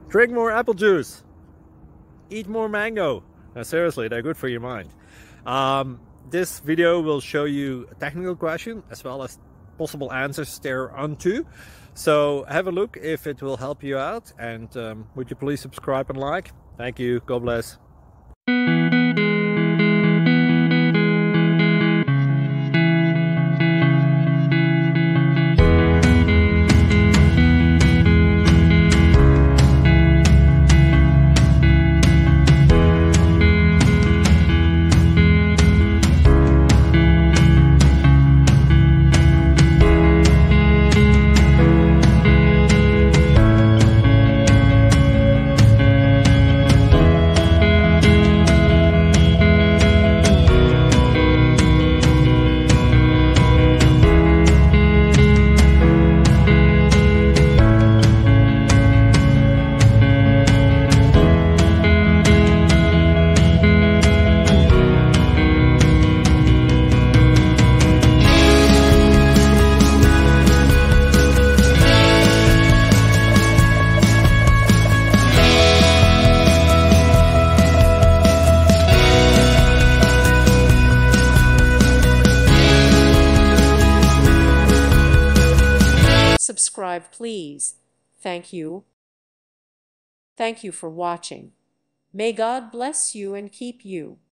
Drink more apple juice. Eat more mango. Seriously, they're good for your mind. This video will show you a technical question as well as possible answers thereunto. So have a look if it will help you out, and would you please subscribe and like? Thank you. God bless. Subscribe, please. Thank you. Thank you for watching. May God bless you and keep you.